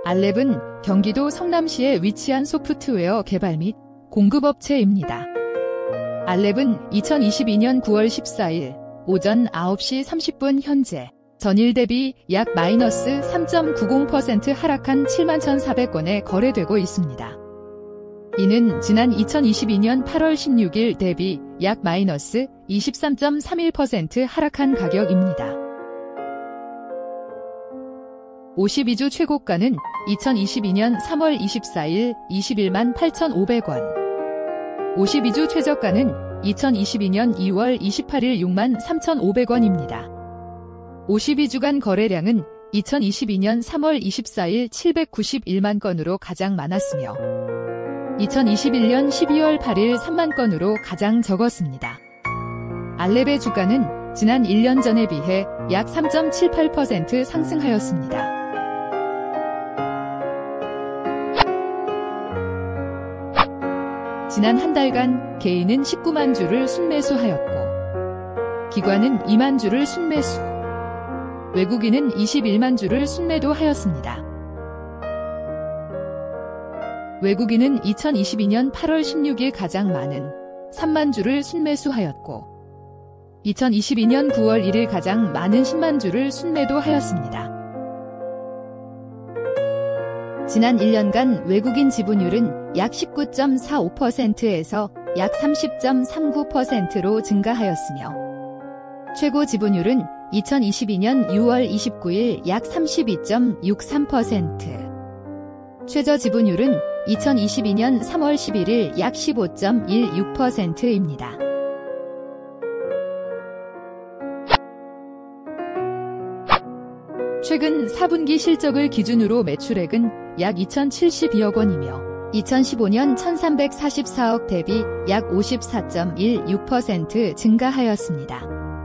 알랩은 경기도 성남시에 위치한 소프트웨어 개발 및 공급업체입니다. 알랩은 2022년 9월 14일 오전 9시 30분 현재 전일 대비 약 마이너스 3.90% 하락한 71,400건에 거래되고 있습니다. 이는 지난 2022년 8월 16일 대비 약 마이너스 23.31% 하락한 가격입니다. 52주 최고가는 2022년 3월 24일 21만 8,500원, 52주 최저가는 2022년 2월 28일 6만 3,500원입니다. 52주간 거래량은 2022년 3월 24일 791만 건으로 가장 많았으며 2021년 12월 8일 3만 건으로 가장 적었습니다. 알랩의 주가는 지난 1년 전에 비해 약 3.78% 상승하였습니다. 지난 한 달간 개인은 19만 주를 순매수하였고 기관은 2만 주를 순매수, 외국인은 21만 주를 순매도하였습니다. 외국인은 2022년 8월 16일 가장 많은 3만 주를 순매수하였고 2022년 9월 1일 가장 많은 10만 주를 순매도하였습니다. 지난 1년간 외국인 지분율은 약 19.45%에서 약 30.39%로 증가하였으며 최고 지분율은 2022년 6월 29일 약 32.63%, 최저 지분율은 2022년 3월 11일 약 15.16%입니다. 최근 4분기 실적을 기준으로 매출액은 약 2,072억 원이며 2015년 1,344억 대비 약 54.16% 증가하였습니다.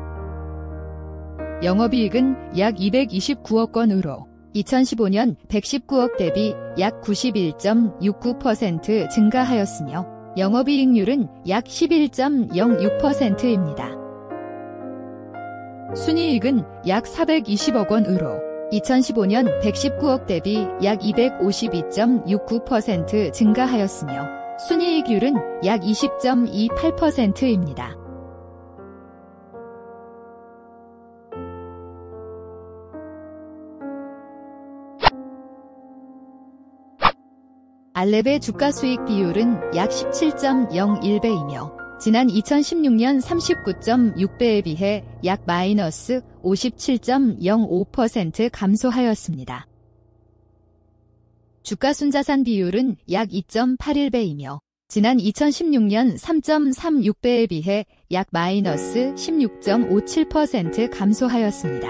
영업이익은 약 229억 원으로 2015년 119억 대비 약 91.69% 증가하였으며 영업이익률은 약 11.06%입니다. 순이익은 약 420억 원으로 2015년 119억 대비 약 252.69% 증가하였으며 순이익률은 약 20.28%입니다. 알랩의 주가 수익 비율은 약 17.01배이며 지난 2016년 39.6배에 비해 약 마이너스 57.05% 감소하였습니다. 주가 순자산 비율은 약 2.81배이며 지난 2016년 3.36배에 비해 약 마이너스 16.57% 감소하였습니다.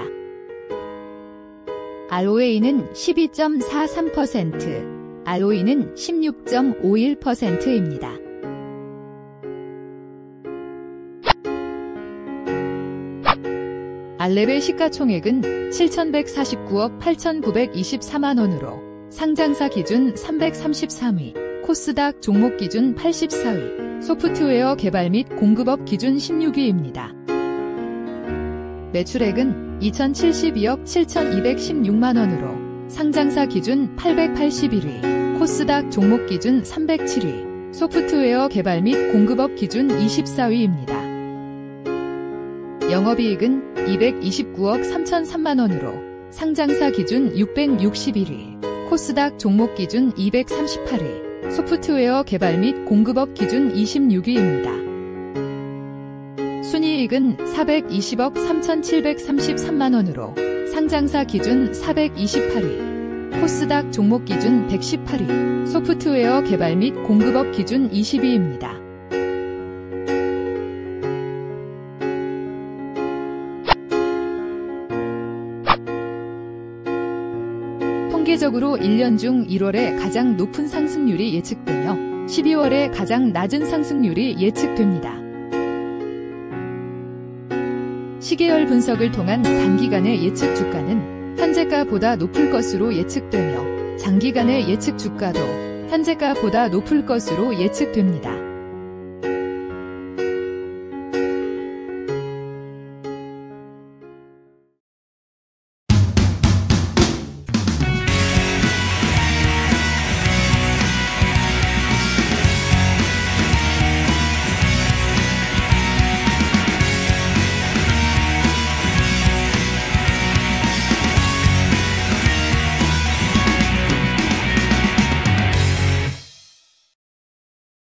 ROA는 12.43%, ROE는 16.51%입니다. 알랩의 시가총액은 7,149억 8,924만 원으로 상장사 기준 333위, 코스닥 종목 기준 84위, 소프트웨어 개발 및 공급업 기준 16위입니다. 매출액은 2,072억 7,216만 원으로 상장사 기준 881위, 코스닥 종목 기준 307위, 소프트웨어 개발 및 공급업 기준 24위입니다. 영업이익은 229억 3,003만 원으로 상장사 기준 661위, 코스닥 종목 기준 238위, 소프트웨어 개발 및 공급업 기준 26위입니다. 순이익은 420억 3,733만 원으로 상장사 기준 428위, 코스닥 종목 기준 118위, 소프트웨어 개발 및 공급업 기준 20위입니다. 통계적으로 1년 중 1월에 가장 높은 상승률이 예측되며 12월에 가장 낮은 상승률이 예측됩니다. 시계열 분석을 통한 단기간의 예측 주가는 현재가보다 높을 것으로 예측되며 장기간의 예측 주가도 현재가보다 높을 것으로 예측됩니다.